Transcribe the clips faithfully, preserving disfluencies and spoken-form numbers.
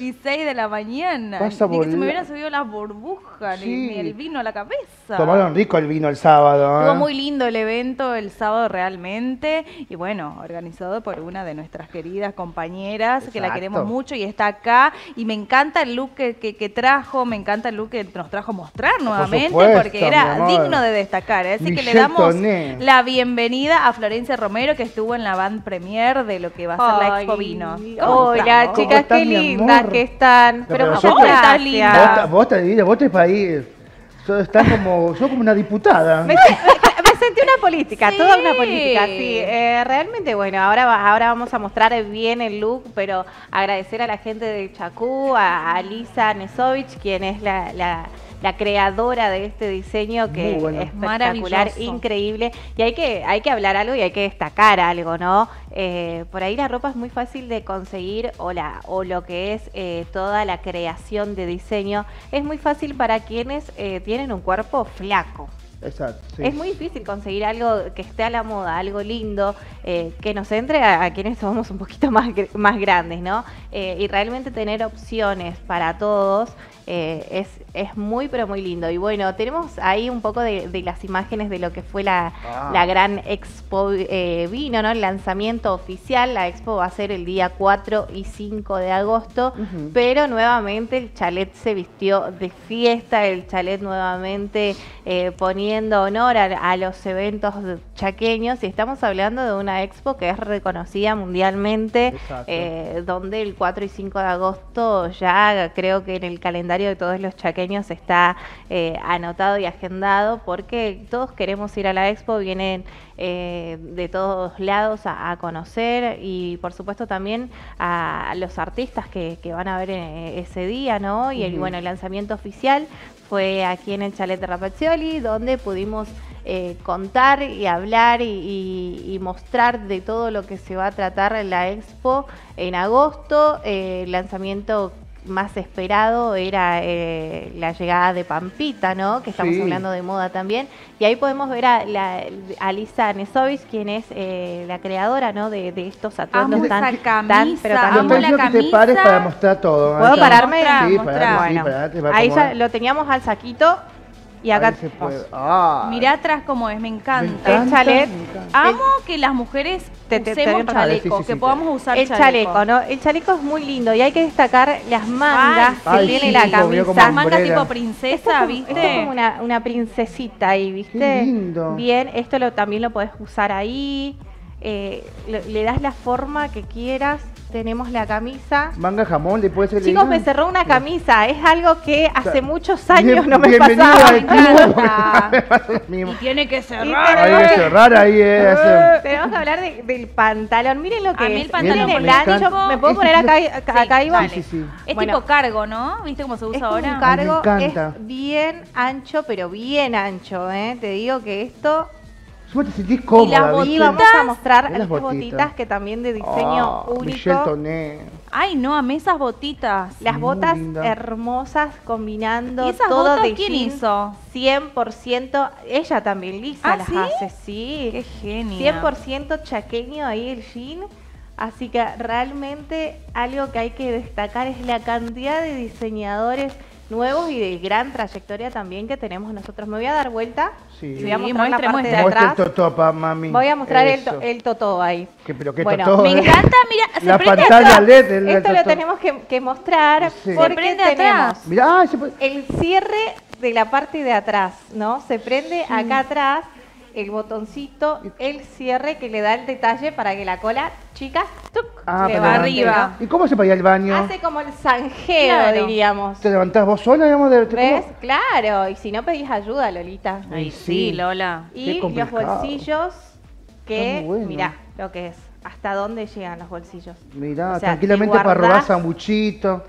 dieciséis de la mañana. Vas a Ni que se me volar. hubieran subido las burbujas, Sí. ni, ni el vino a la cabeza. Tomaron rico el vino el sábado. Estuvo ¿eh? muy lindo el evento el sábado realmente. Y bueno, organizado por una de nuestras queridas compañeras, que la Exacto. queremos mucho y está acá. Y me encanta el look que, que, que trajo, me encanta el look que nos trajo a mostrar nuevamente, supuesto, porque era mi amor. digno de destacar. ¿eh? Así que le Michelle damos Toné. la bienvenida a Florencia Romero, que estuvo en la band premier de lo que va a ser la Ay, Expo Vino. ¿Cómo Hola, estamos? ¿Cómo chicas, estás, qué mi lindas amor? que están. Pero pero muchas yo- Vos estás gracias. linda. Vos, ta- vos te divide, vos te país. Sos, estás como, sos como una diputada. Me, me- me sentí una política, Sí. toda una política, sí. Eh, realmente, bueno, ahora, va- ahora vamos a mostrar bien el look, pero agradecer a la gente de Chacú, a, a Lisa Nesovich, quien es la, la- la creadora de este diseño, que Muy bueno. es espectacular, Maravilloso. increíble. Y hay que, hay que hablar algo y hay que destacar algo, ¿no? Eh, por ahí la ropa es muy fácil de conseguir, o, la, o lo que es eh, toda la creación de diseño, es muy fácil para quienes eh, tienen un cuerpo flaco. Exacto. sí. Es muy difícil conseguir algo que esté a la moda, algo lindo, eh, que nos entre a, a quienes somos un poquito más, gr- más grandes, ¿no? Eh, y realmente tener opciones para todos eh, es, es muy, pero muy lindo. Y bueno, tenemos ahí un poco de, de las imágenes de lo que fue la, Ah. la gran Expo eh, Vino, ¿no? El lanzamiento oficial. La Expo va a ser el día cuatro y cinco de agosto, Ujú. pero nuevamente el chalet se vistió de fiesta, el chalet nuevamente eh, poniendo honor a, a los eventos chaqueños, y estamos hablando de una expo que es reconocida mundialmente, Exacto. eh, donde el cuatro y cinco de agosto ya creo que en el calendario de todos los chaqueños está eh, anotado y agendado, porque todos queremos ir a la expo, vienen eh, de todos lados a, a conocer, y por supuesto también a, a los artistas que, que van a ver eh, ese día, ¿no? Y el, Ujú. bueno, el lanzamiento oficial fue aquí en el Chalet de Rapaccioli, donde pudimos eh, contar y hablar y, y- y mostrar de todo lo que se va a tratar en la expo en agosto. Eh, el lanzamiento más esperado era eh, la llegada de Pampita, ¿no? Que estamos Sí. hablando de moda también. Y ahí podemos ver a, la, a Lisa Nesovich, quien es eh, la creadora, ¿no? De, de estos atuendos Amo tan, esa tan, camisa, pero tan amo Yo lindos. te la digo que te camisa. pares para mostrar todo. ¿Puedo Ahí. pararme? Mostrá, Sí, mostrá. parate, sí, Bueno, parate, va a ahí ya acomodar. lo teníamos al saquito y acá Ahí se puede. Ah. Mirá atrás cómo es, me encanta. Me encanta, El chalet. me encanta. Amo que las mujeres Te- te- usemos te- chaleco, sí, sí, que sí. podamos usar el chaleco, ¿no? El chaleco es muy lindo y hay que destacar las mangas que Ay, tiene sí, la como camisa. vio como Esa manga hombrera. tipo Esto princesa, es como, ¿viste? esto es como una, una princesita ahí, ¿viste? Qué lindo. Bien, esto lo, también lo podés usar ahí. eh, le, le das la forma que quieras. Tenemos la camisa. Manga jamón, le puede ser. Chicos, me cerró una camisa. Es algo que hace muchos años Bien- no me bienvenido pasaba. al Me encanta. club. Y Mismo. tiene que Y cerrar. Hay que cerrar ahí, eh. hace- Tenemos que hablar de- del pantalón. Miren lo que A mí es. el pantalón Miren el me ancho. encanta. ¿Me puedo Este poner acá, tipo- acá, acá Sí, Iván? dale. Sí, sí, sí. Es Bueno. tipo cargo, ¿no? ¿Viste cómo se Es usa como ahora? un cargo, Ay, me encanta. es bien ancho, pero bien ancho, ¿eh? Te digo que esto... Vos te sentís cómoda, las Y ¿viste? vamos a mostrar Mirá las estas botitas. botitas que también de diseño Ah, único. Michelle Toné. Ay, no, amé esas botitas. Las Muy botas linda. hermosas combinando ¿Y esas todo botas de quién jean, hizo? cien por ciento. Ella también, Lisa, ¿Ah, las sí? hace, sí. Qué genio. cien por ciento chaqueño ahí el jean. Así que realmente algo que hay que destacar es la cantidad de diseñadores nuevos y de gran trayectoria también que tenemos nosotros. Me voy a dar vuelta Sí. y voy a Sí, mostrar la muestre, parte de muestre. Muestra el atrás. totopa, mami. Voy a mostrar el, Eso. to- el totó ahí. Que, pero qué Bueno, totó, Me eh. encanta, mira, se La prende pantalla atrás. L E D. el- el Esto lo totó. tenemos que, que mostrar Sí. porque Se prende tenemos atrás. Mirá, ay, se puede. el cierre de la parte de atrás, ¿no? Se prende acá atrás el botoncito, el cierre que le da el detalle para que la cola, chicas, tuc, Ah, le para va arriba. ¿Y cómo se para ir al baño? Hace como el zanjeo, Claro. diríamos. ¿Te levantás vos sola, digamos? De, ¿Ves? ¿cómo? Claro, y si no pedís ayuda, Lolita. Ay, Sí. sí, Lola. Y Qué los complicado. bolsillos, que, Está muy bueno. mirá lo que es, hasta dónde llegan los bolsillos. Mirá, O sea, tranquilamente te para robar guardás- sanguchito.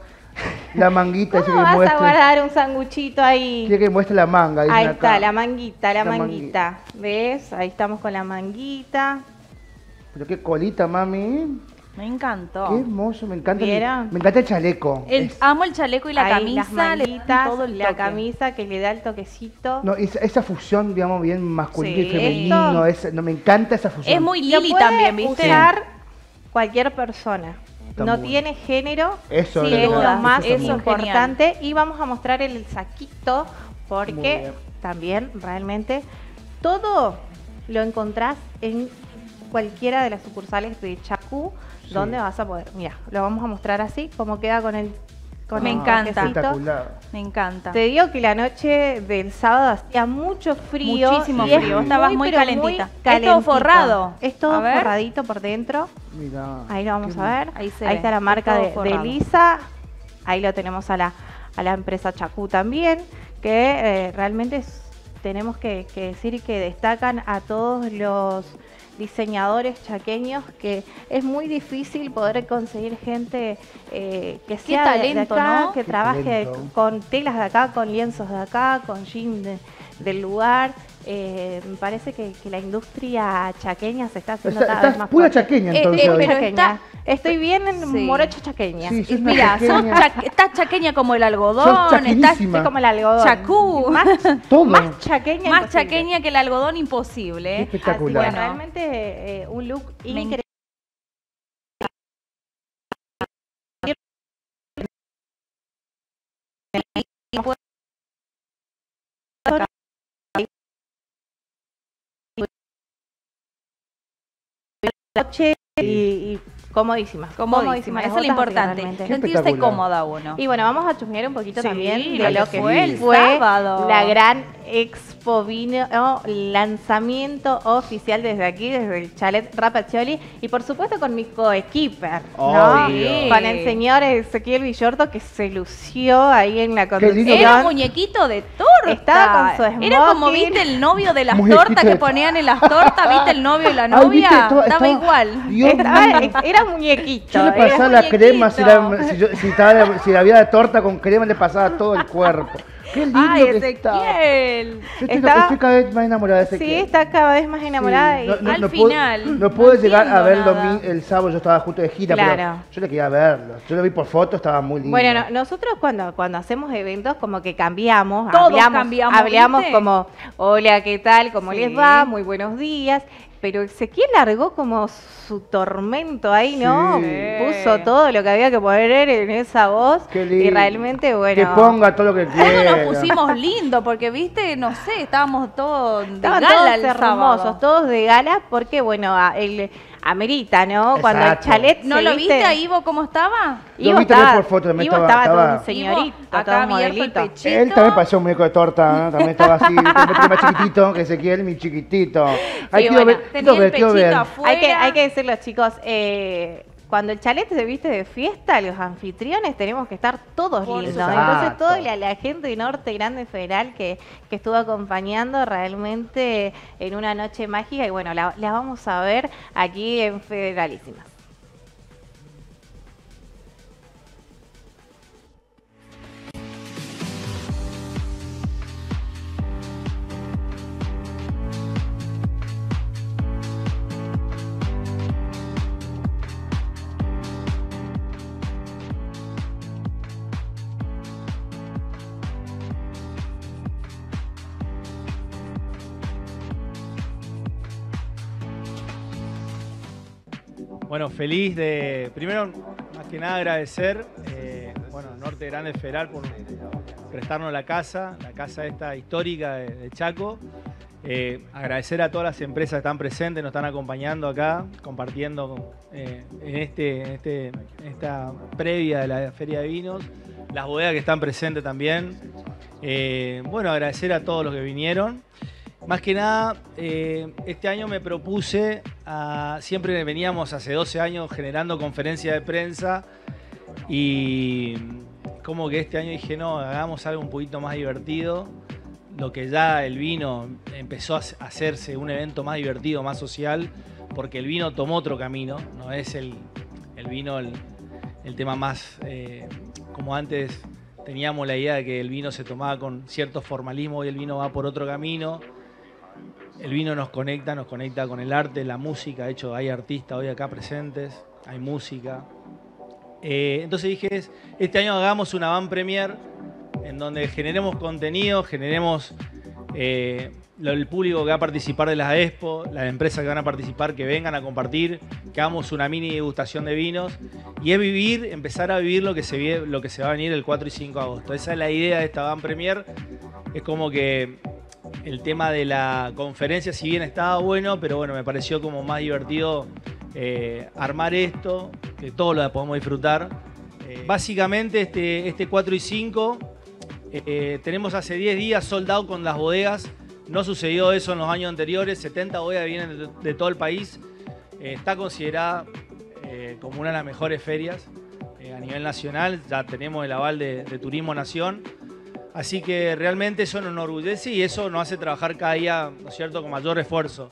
La manguita, ese ¿Cómo que vas a muestre. guardar un sanguchito ahí? Quiere que muestre la manga. dicen Ahí acá. está, la manguita, la, La manguita. ¿Ves? Ahí estamos con la manguita. Pero qué colita, mami. Me encantó. Qué hermoso, me encanta. el- ¿Vieron? Me encanta el chaleco. El, Es- amo el chaleco y la Ahí, las camisa, le dan manguitas, todo el la toque. camisa que le da el toquecito. no, esa, esa fusión, digamos, bien masculino Sí. y femenino. Es, no, me encanta esa fusión. Es muy Lo Lili puede también, ¿viste? usar cualquier persona. está no muy tiene género, Eso sí, es es verdad, lo más eso es importante. Y vamos a mostrar el saquito Muy porque bien. también realmente todo lo encontrás en cualquiera de las sucursales de Chacú, Sí. donde vas a poder, mira, lo vamos a mostrar así, cómo queda con el con Me el encanta. trajecito. Espectacular. Me encanta. Te digo que la noche del sábado hacía mucho frío. Muchísimo y es frío, vos estabas muy pero calentita. Es todo calentito. forrado. Es todo A ver. forradito por dentro. Mirá. Ahí lo vamos qué a ver. Ahí se Ahí ve, está la es marca todo de, de forrado. Lisa. Ahí lo tenemos a la, a la empresa Chacú también, que eh, realmente es- tenemos que, que decir que destacan a todos los diseñadores chaqueños, que es muy difícil poder conseguir gente eh, que sea de- de, talento, acá, ¿no? que Qué trabaje talento. con telas de acá, con lienzos de acá, con jeans de- del lugar. Eh, me parece que, que la industria chaqueña se está haciendo Está- cada vez estás más pura fuerte. chaqueña Eh, entonces eh, hoy. pero Chaqueña. está- Estoy bien en Sí. morocha chaqueña. Sí, sos una Mira, sos chaqueña. cha- estás chaqueña como el Sos algodón, estás chaqueñísima. Estoy como el algodón. Chacú. Más, Todo. más chaqueña. más imposible. chaqueña que el algodón imposible. Qué ¿eh? espectacular. Así que Bueno. realmente eh, un look Me increíble. Noche y, y comodísimas. Comodísima, eso es lo las botas, así que importante. realmente- Qué Sentirse espectacular. cómoda uno. Y bueno, vamos a chusmear un poquito Sí, también lo de que lo que fue el fue sábado. la gran Expo Vino, oh, lanzamiento oficial desde aquí, desde el Chalet Rapaccioli, y por supuesto con mi coequiper, ¿no? Obvio. Con el señor Ezequiel Villorto, que se lució ahí en la lindo. conducción. Era un muñequito de torta. Estaba con su Era como, smoking. viste, el novio de las Muñequito tortas que de- ponían en las tortas, viste, el novio y la Ay, novia. ¿viste? Estaba- Estaba estaba- igual. Dios Estaba- mío. era muñequito. Yo le era pasaba la muñequito. crema, si, la- si, yo- si estaba- si había de torta con crema, le pasaba todo el cuerpo. Qué lindo Ay, que está. Ezequiel. Yo estoy, Estaba- estoy cada vez más enamorada de ese Sí, está cada vez más enamorada. Sí, y, no, no, Al no puedo- final, no pude no llegar a entiendo verlo nada. mi- el sábado, yo estaba justo de gira, Claro. pero yo le quería verlo. Yo lo vi por foto, estaba muy lindo. Bueno, no- nosotros cuando, cuando hacemos eventos como que cambiamos, Todos hablamos, cambiamos, hablamos ¿viste? como, hola, ¿qué tal? ¿Cómo Sí. les va? Muy buenos días. Pero Ezequiel largó como su tormento ahí, ¿no? Sí. Puso todo lo que había que poner en esa voz. Qué lindo. Y realmente, bueno. Que ponga todo lo que Todos quiera. nos pusimos lindo porque, viste, no sé, estábamos todos de Estaban gala todos el hermosos, sábado. todos de gala, porque bueno, a- el, amerita, ¿no? Cuando el Exacto. chalet ¿No se lo viste a Ivo cómo estaba? Lo Ivo vi también estaba, por foto, también Ivo estaba- estaba, todo estaba- un señorito, Ivo, todo acá un abierto el modelito. pechito. Él también parecía un muñeco de torta, ¿no? También estaba así, un poquito más chiquitito que Ezequiel, mi chiquitito. Ay, quiero bueno, ver, tenía quiero el ver, quiero pechito ver. afuera. Hay que, hay que decirlo, chicos, eh, cuando el chalet se viste de fiesta, los anfitriones tenemos que estar todos Por lindos. supuesto. Entonces, toda la, la gente de Norte Grande Federal que, que estuvo acompañando realmente en una noche mágica, y bueno, la, la vamos a ver aquí en Federalísimas. Bueno, feliz de, primero, más que nada agradecer, eh, bueno, Norte Grande Federal por prestarnos la casa, la casa esta histórica de, de Chaco. Eh, agradecer a todas las empresas que están presentes, nos están acompañando acá, compartiendo eh, en, este, en este, en esta previa de la Feria de Vinos, las bodegas que están presentes también. Eh, bueno, agradecer a todos los que vinieron. Más que nada, eh, este año me propuse, a, siempre veníamos hace doce años generando conferencias de prensa y como que este año dije, no, hagamos algo un poquito más divertido, lo que ya el vino empezó a hacerse un evento más divertido, más social, porque el vino tomó otro camino, no es el, el vino el, el tema más, eh, como antes teníamos la idea de que el vino se tomaba con cierto formalismo, hoy el vino va por otro camino. El vino nos conecta, nos conecta con el arte, la música. De hecho, hay artistas hoy acá presentes, hay música. Eh, entonces dije, este año hagamos una van premier en donde generemos contenido, generemos eh, el público que va a participar de las expo, las empresas que van a participar, que vengan a compartir, que hagamos una mini degustación de vinos. Y es vivir, empezar a vivir lo que se, vie, lo que se va a venir el cuatro y cinco de agosto. Esa es la idea de esta Van Premier. Es como que el tema de la conferencia, si bien estaba bueno, pero bueno, me pareció como más divertido eh, armar esto, que todos lo podemos disfrutar. Eh, básicamente este, este cuatro y cinco eh, tenemos hace diez días sold out con las bodegas. No sucedió eso en los años anteriores. setenta bodegas vienen de, de todo el país. Eh, está considerada eh, como una de las mejores ferias eh, a nivel nacional. Ya tenemos el aval de, de Turismo Nación. Así que realmente eso nos enorgullece y eso nos hace trabajar cada día, ¿no es cierto?, con mayor esfuerzo.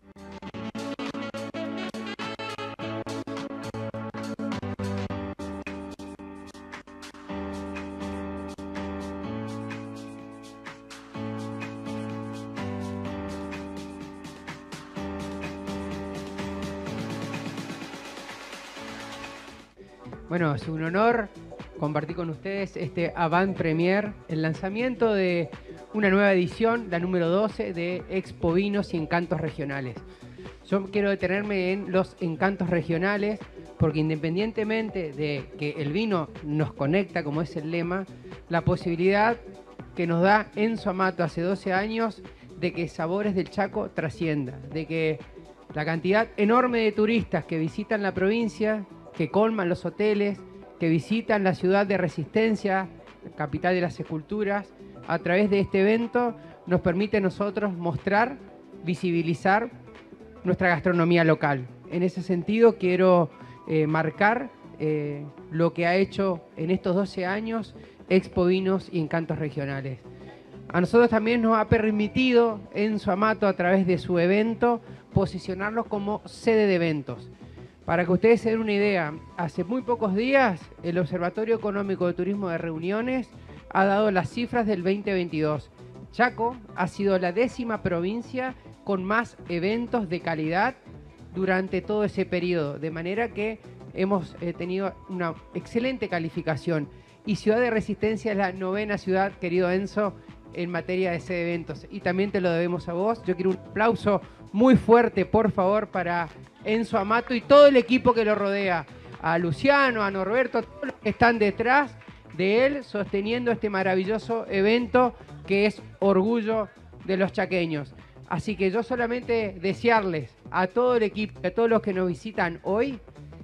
Bueno, es un honor compartir con ustedes este Avant Premier, el lanzamiento de una nueva edición, la número doce de Expo Vinos y Encantos Regionales. Yo quiero detenerme en los encantos regionales porque independientemente de que el vino nos conecta, como es el lema, la posibilidad que nos da Enzo Amato hace doce años de que Sabores del Chaco trascienda, de que la cantidad enorme de turistas que visitan la provincia, que colman los hoteles, que visitan la ciudad de Resistencia, capital de las esculturas, a través de este evento nos permite a nosotros mostrar, visibilizar nuestra gastronomía local. En ese sentido quiero eh, marcar eh, lo que ha hecho en estos doce años Expo Vinos y Encantos Regionales. A nosotros también nos ha permitido Enzo Amato, a través de su evento, posicionarlos como sede de eventos. Para que ustedes se den una idea, hace muy pocos días el Observatorio Económico de Turismo de Reuniones ha dado las cifras del veinte veintidós. Chaco ha sido la décima provincia con más eventos de calidad durante todo ese periodo, de manera que hemos eh, tenido una excelente calificación. Y Ciudad de Resistencia es la novena ciudad, querido Enzo, en materia de sede de eventos. Y también te lo debemos a vos. Yo quiero un aplauso muy fuerte, por favor, para Enzo Amato y todo el equipo que lo rodea, a Luciano, a Norberto, todos los que están detrás de él sosteniendo este maravilloso evento que es orgullo de los chaqueños. Así que yo solamente desearles a todo el equipo, a todos los que nos visitan hoy,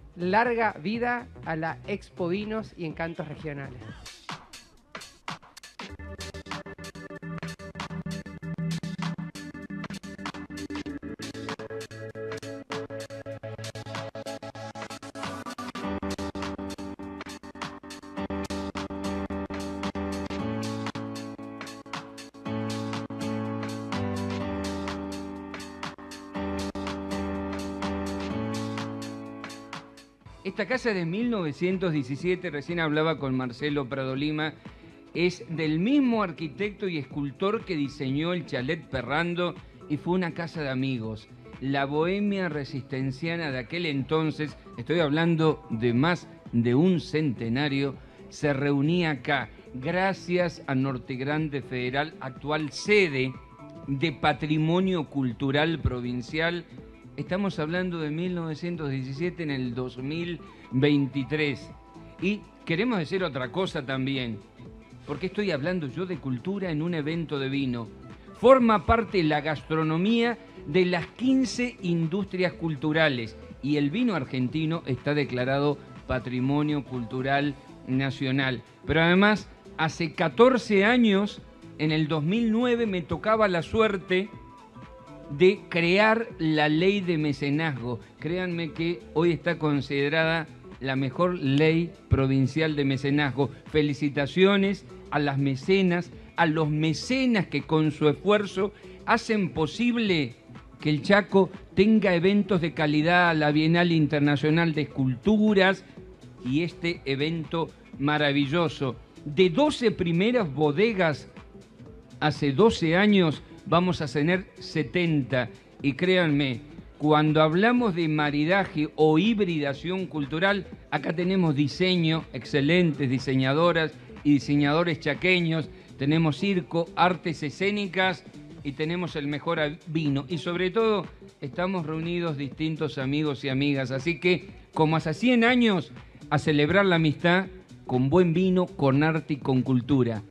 larga vida a la Expo Vinos y Encantos Regionales. Esta casa de mil novecientos diecisiete, recién hablaba con Marcelo Prado Lima, es del mismo arquitecto y escultor que diseñó el Chalet Perrando y fue una casa de amigos. La bohemia resistenciana de aquel entonces, estoy hablando de más de un centenario, se reunía acá gracias a Norte Grande Federal, actual sede de Patrimonio Cultural Provincial. Estamos hablando de mil novecientos diecisiete en el dos mil veintitrés. Y queremos decir otra cosa también, porque estoy hablando yo de cultura en un evento de vino. Forma parte la gastronomía de las quince industrias culturales y el vino argentino está declarado Patrimonio Cultural Nacional. Pero además, hace catorce años, en el dos mil nueve, me tocaba la suerte de crear la ley de mecenazgo. Créanme que hoy está considerada la mejor ley provincial de mecenazgo. Felicitaciones a las mecenas, a los mecenas que con su esfuerzo hacen posible que el Chaco tenga eventos de calidad, la Bienal Internacional de Esculturas y este evento maravilloso. De doce primeras bodegas hace doce años, vamos a tener setenta. Y créanme, cuando hablamos de maridaje o hibridación cultural, acá tenemos diseño, excelentes diseñadoras y diseñadores chaqueños, tenemos circo, artes escénicas y tenemos el mejor vino. Y sobre todo, estamos reunidos distintos amigos y amigas. Así que, como hace cien años, a celebrar la amistad con buen vino, con arte y con cultura.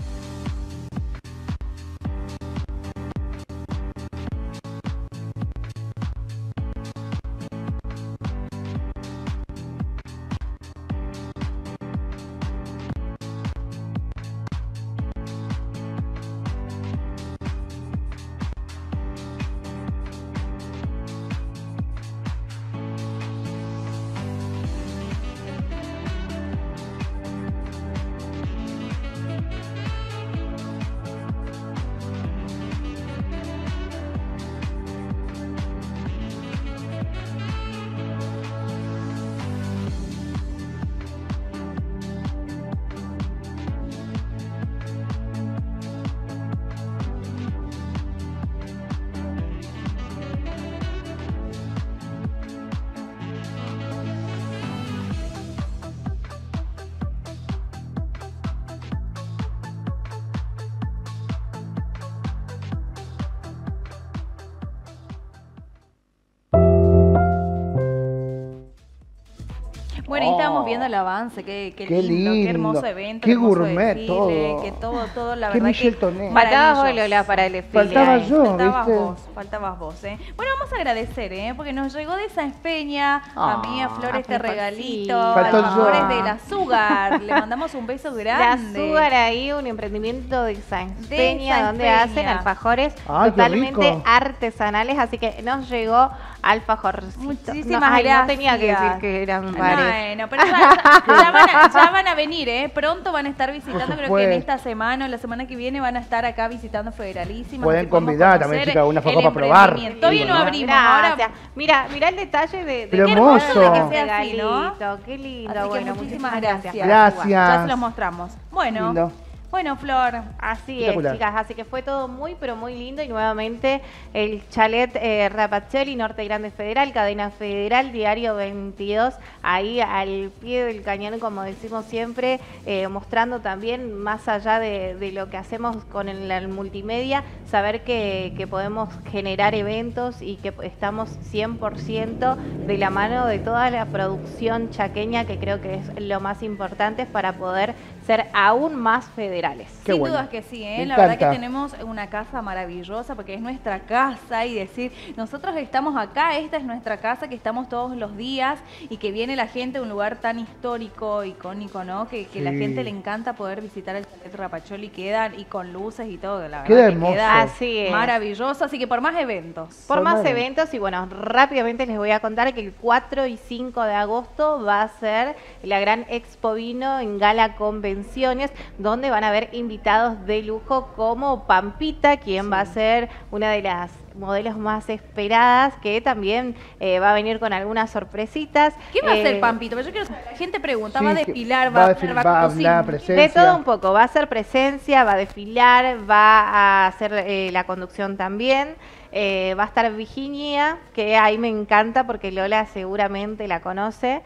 Bueno, ahí estábamos viendo el avance, qué, qué, Qué lindo, qué lindo, hermoso evento, qué hermoso gourmet desfile, todo. que todo, todo, la Qué verdad Michel que Tonnet. Faltabas vos, maravilloso. Lola, para el desfile. Faltaba ahí. yo, Faltabas ¿viste? vos, faltabas vos, ¿eh? Bueno, vamos a agradecer, ¿eh? Porque nos llegó de Sáenz Peña, a mí, a Ah, Flor, este Alfajorcito. regalito, Faltó alfajores yo. de la Sugar. Le mandamos un beso La grande. Sugar ahí, un emprendimiento de Sáenz De Peña, Sáenz donde Peña. hacen alfajores Ay, qué totalmente rico. artesanales, así que nos llegó alfajorcito. Muchísimas no, ay, gracias. no tenía que decir que eran varios. Bueno, pero ya, ya- ya van a, ya van a venir, ¿eh? Pronto van a estar visitando, Por creo que en supuesto. esta semana o la semana que viene van a estar acá visitando Federalísima. Pueden así podemos convidar también, conocer chicas, una el alfajor para probar. emprendimiento. Todavía no Sí, abrimos, ahora Gracias. Mira, mira el detalle de, de Pero qué hermoso. hermoso De que sea así, ¿no? regalito. Qué lindo, Así que bueno, muchísimas gracias. gracias. Gracias. Ya se los mostramos. Bueno, Lindo. bueno, Flor. Así es, Espectacular. chicas, así que fue todo muy, pero muy lindo y nuevamente el chalet eh, Rapazzoli, Norte Grande Federal, Cadena Federal, Diario veintidós, ahí al pie del cañón, como decimos siempre, eh, mostrando también más allá de, de lo que hacemos con el, el multimedia, saber que, que podemos generar eventos y que estamos cien por ciento de la mano de toda la producción chaqueña, que creo que es lo más importante para poder ser aún más federales. Qué Sin bueno. dudas que sí, ¿eh? Me La verdad que encanta. tenemos una casa maravillosa porque es nuestra casa y decir, nosotros estamos acá, esta es nuestra casa, que estamos todos los días y que viene la gente a un lugar tan histórico, icónico, ¿no? Que, que la Sí. gente le encanta poder visitar el Chalet Rapacholi, quedan y con luces y todo, la verdad Queda que hermoso. queda Así es. maravilloso, así que por más eventos. Por más Formado. eventos y bueno, rápidamente les voy a contar que el cuatro y cinco de agosto va a ser la gran Expo Vino en Gala Convenciones, donde van a haber invitados de lujo como Pampita, quien va a ser una de las modelos más esperadas, que también eh, va a venir con algunas sorpresitas. ¿Qué va a hacer Eh, Pampito? Porque yo quiero saber, la gente pregunta, Sí, ¿va a que desfilar? va a ¿Va, desfil- va, va a cocinar? hablar, presencia. De todo un poco, va a hacer presencia, va a desfilar, va a hacer eh, la conducción también, eh, va a estar Virginia, que ahí me encanta porque Lola seguramente la conoce,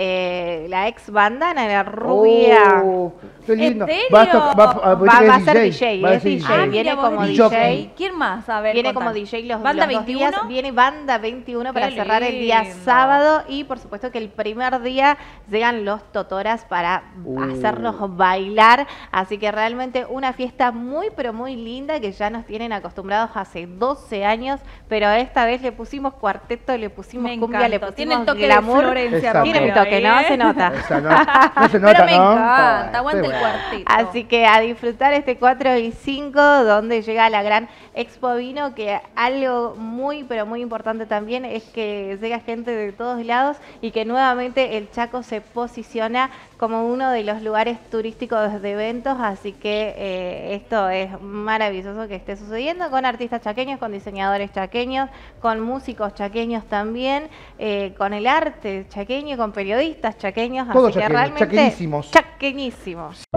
eh, la ex bandana, la rubia. Oh, qué lindo. ¿En Va a, serio? to- va a- Va- vos va tenés a ser D J, va a es ser D J, Ah, viene mira vos, como es D D J. J. ¿Quién más? A ver, Viene contá. como D J los, ¿Banda los dos veintiuno? días. Viene Banda veintiuno para Qué cerrar el día lindo. sábado. Y por supuesto que el primer día llegan los Totoras para Uh. hacernos bailar. Así que realmente una fiesta muy, pero muy linda que ya nos tienen acostumbrados hace doce años. Pero esta vez le pusimos cuarteto, le pusimos Me cumbia, le encantó. Tiene pusimos el toque glamour. de Florencia Exacto. Tiene un Romero, toque, ¿no? ¿eh? Se nota. Esa no, no se nota, Pero me ¿no? encanta, aguanta Qué el bueno. cuarteto. Así que a disfrutar este cuatro y cinco, donde llega la gran Expo Vino, que algo muy, pero muy importante también es que llega gente de todos lados y que nuevamente el Chaco se posiciona como uno de los lugares turísticos de eventos, así que eh, esto es maravilloso que esté sucediendo con artistas chaqueños, con diseñadores chaqueños, con músicos chaqueños también, eh, con el arte chaqueño, con periodistas chaqueños, Todos así que chaqueños, realmente chaqueñísimos. chaqueñísimos.